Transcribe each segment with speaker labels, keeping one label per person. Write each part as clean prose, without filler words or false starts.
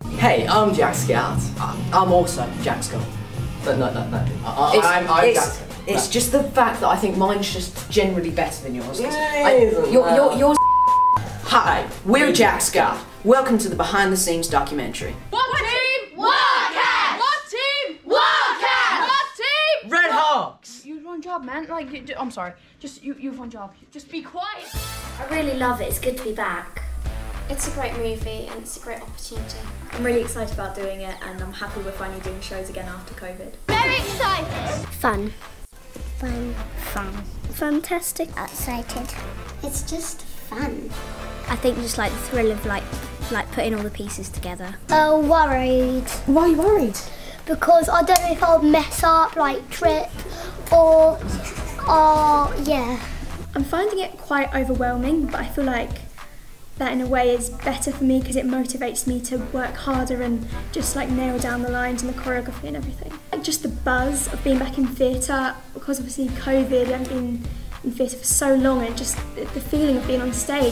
Speaker 1: Hey, I'm Jack Scout. I'm also Jack Scott. No. I'm Jack Scott. It's just the fact that I think mine's just generally better than yours. Yours. Hi, we're Jack Scott. Welcome to the behind the scenes documentary.
Speaker 2: What team? Wildcats! What team? Wildcats! What team?
Speaker 1: Red Hawks!
Speaker 2: You have one job, man. Like, I'm sorry. Just you have one job. Just be quiet.
Speaker 3: I really love it. It's good to be back.
Speaker 4: It's a great movie and it's a great opportunity.
Speaker 5: I'm really excited about doing it and I'm happy we're finally doing shows again after COVID.
Speaker 4: Very excited.
Speaker 3: Fun.
Speaker 4: Fun.
Speaker 3: Fantastic.
Speaker 4: Excited. It's just fun.
Speaker 3: I think just like the thrill of like putting all the pieces together.
Speaker 4: Worried.
Speaker 5: Why are you worried?
Speaker 4: Because I don't know if I'll mess up, like trip, or yeah.
Speaker 6: I'm finding it quite overwhelming, but I feel like that in a way is better for me because it motivates me to work harder and just like nail down the lines and the choreography and everything. Like just the buzz of being back in theatre, because obviously COVID, I haven't been in theatre for so long, and just the feeling of being on stage.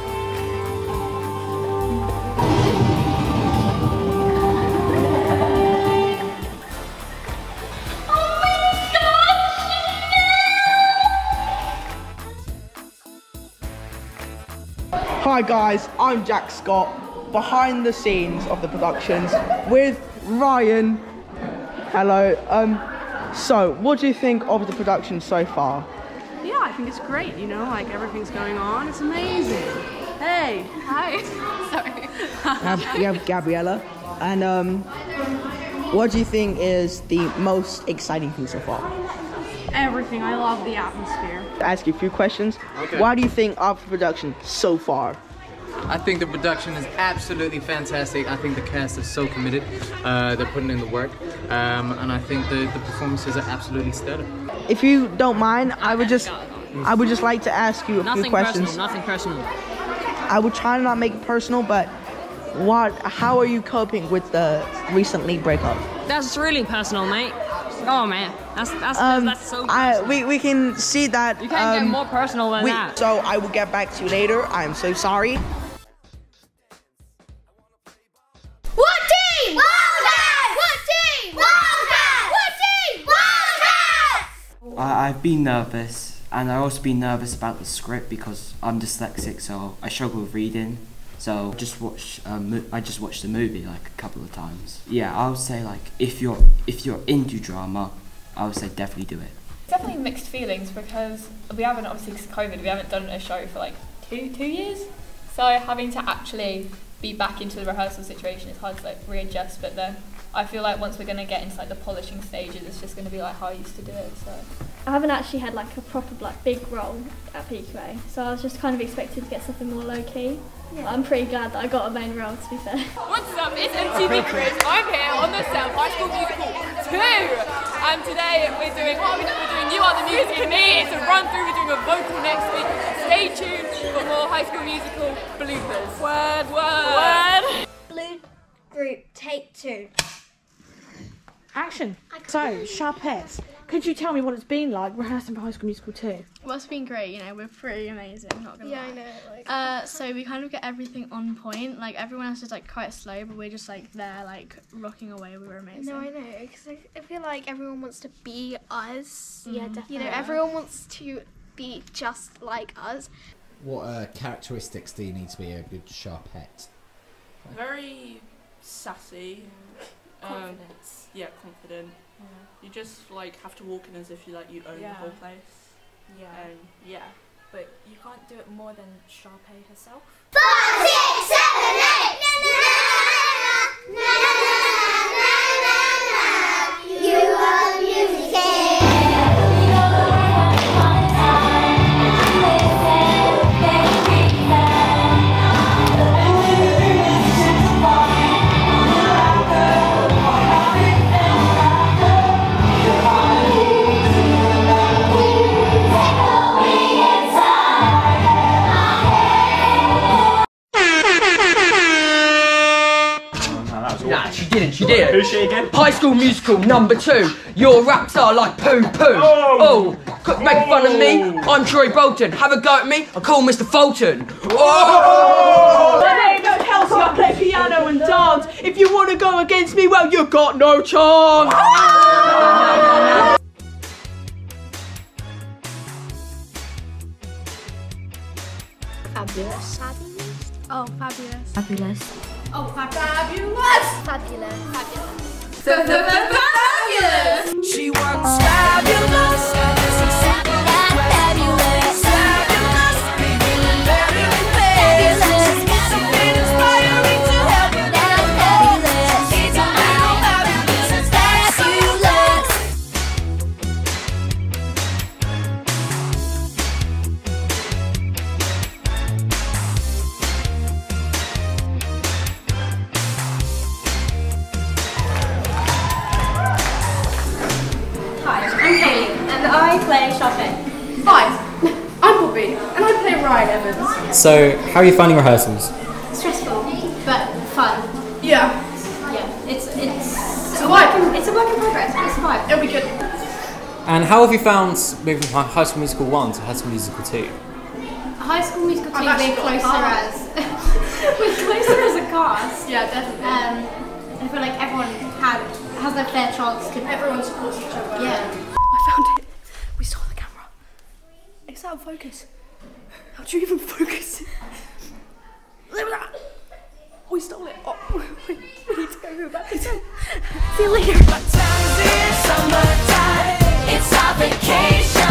Speaker 7: Hi guys, I'm Jack Scott, behind the scenes of the productions with Ryan. Hello. So what do you think of the production so far?
Speaker 8: Yeah, I think it's great, you know, like everything's going on, it's amazing. Hey.
Speaker 2: Hi. Sorry.
Speaker 7: We have Gabriella, and what do you think is the most exciting thing so far?
Speaker 8: Everything, I love the atmosphere.
Speaker 7: Ask you a few questions.
Speaker 9: Okay.
Speaker 7: Why do you think of the production so far?
Speaker 9: I think the production is absolutely fantastic. I think the cast is so committed. They're putting in the work. And I think the performances are absolutely stellar.
Speaker 7: If you don't mind, I would just like to ask you a few questions.
Speaker 10: Nothing personal.
Speaker 7: I would try to not make it personal, but how are you coping with the recently breakup?
Speaker 10: That's really personal, mate. Oh man, that's so personal.
Speaker 7: We can see that.
Speaker 10: You can't get more personal than that.
Speaker 7: So I will get back to you later. I am so sorry.
Speaker 4: What team? Wildcats! What team? Wildcats! What team? Wildcats!
Speaker 11: I've been nervous, and I've also been nervous about the script because I'm dyslexic, so I struggle with reading. So I just watched the movie like a couple of times. Yeah, I would say like if you're into drama, I would say definitely do it.
Speaker 12: Definitely mixed feelings because we haven't, obviously because of COVID, we haven't done a show for like two years. So having to actually be back into the rehearsal situation is hard to like readjust, but then I feel like once we're going to get into like the polishing stages, it's just going to be like how I used to do it. So
Speaker 6: I haven't actually had like a proper like big role at PQA, so I was just kind of expected to get something more low key. Yeah. I'm pretty glad that I got a main role, to be fair.
Speaker 2: What's up? It's MTV Chris. I'm here on the set of High School Musical 2, and today we're doing You Are the Music for Me. It's a run through. We're doing a vocal next week. Stay tuned for more High School Musical bloopers. Word.
Speaker 4: Blue group, take 2.
Speaker 8: Action. So, Sharpettes, could you tell me what it's been like rehearsing for High School Musical 2?
Speaker 13: Well, it's been great, you know, we're pretty amazing, not gonna lie.
Speaker 4: I know. Like,
Speaker 13: so we kind of get everything on point, like everyone else is like quite slow, but we're just like there, like rocking away, we were amazing.
Speaker 4: No, I know, because I feel like everyone wants to be us.
Speaker 13: Yeah, definitely.
Speaker 4: You know, everyone wants to be just like us.
Speaker 14: What characteristics do you need to be a good Sharpette?
Speaker 8: Very sassy.
Speaker 12: confidence.
Speaker 8: Yeah, confident. Yeah. You just like have to walk in as if you own the whole place.
Speaker 12: Yeah.
Speaker 8: Yeah.
Speaker 12: But you can't do it more than Sharpay herself.
Speaker 4: 5, 6, 7, 8. You are the music king.
Speaker 1: Nah, she didn't, she didn't.
Speaker 14: Who's she again?
Speaker 1: High School Musical #2. Your raps are like poo-poo. Oh, make fun of me? I'm Troy Bolton. Have a go at me? I call Mr. Fulton. Oh!
Speaker 8: My name is Kelsey. I play piano and dance.
Speaker 7: rounds. If you want to go against me, well, you've got no chance.
Speaker 3: Fabulous.
Speaker 13: Oh, fabulous.
Speaker 3: Fabulous.
Speaker 13: Oh,
Speaker 2: Fabulous!
Speaker 3: Fabulous.
Speaker 2: Fabulous!
Speaker 15: She wants fabulous.
Speaker 16: I play Sharpay.
Speaker 2: Hi, I'm Bobby, and I play Ryan Evans.
Speaker 17: So, how are you finding rehearsals?
Speaker 16: Stressful, but fun.
Speaker 2: Yeah.
Speaker 16: Yeah, it's
Speaker 2: a vibe.
Speaker 16: It's a work in progress, but it's a vibe.
Speaker 2: It'll be good.
Speaker 17: And how have you found moving from High School Musical 1 to High School Musical 2?
Speaker 16: High School Musical 2 we're closer as we're closer as a cast.
Speaker 2: Yeah, definitely.
Speaker 16: I feel like everyone has their fair chance to.
Speaker 2: Everyone supports each other.
Speaker 16: Yeah.
Speaker 2: I found it. We stole the camera. It's out of focus. How do you even focus it? We stole it. Oh, we need to go back. See you later.
Speaker 15: Summertime, it's our vacation.